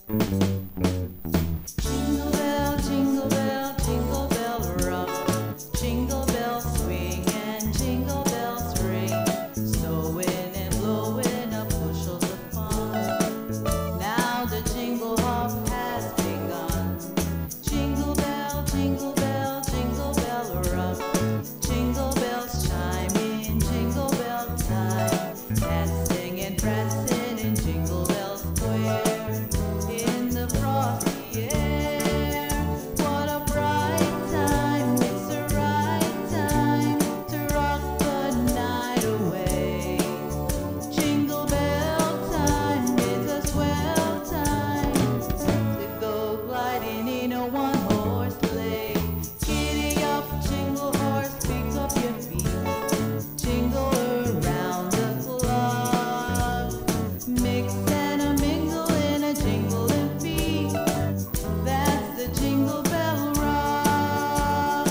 Jingle bell, jingle bell rock. Jingle bells swing and jingle bells ring. Snowing and blowing up bushels of fun. Now the jingle hop has begun. Jingle bell, jingle bell, jingle bell rock. Jingle bells chime in jingle bell time. Dancing and prancing in Jingle Bell Square. In the frosty air, what a bright time. It's the right time to rock the night away. Jingle bell time is a swell time to go gliding in a one-horse sleigh. Giddy up, jingle horse, pick up your feet. Jingle around the clock. Mix and a mingle in a jingling beat. That's the Jingle Bell Rock.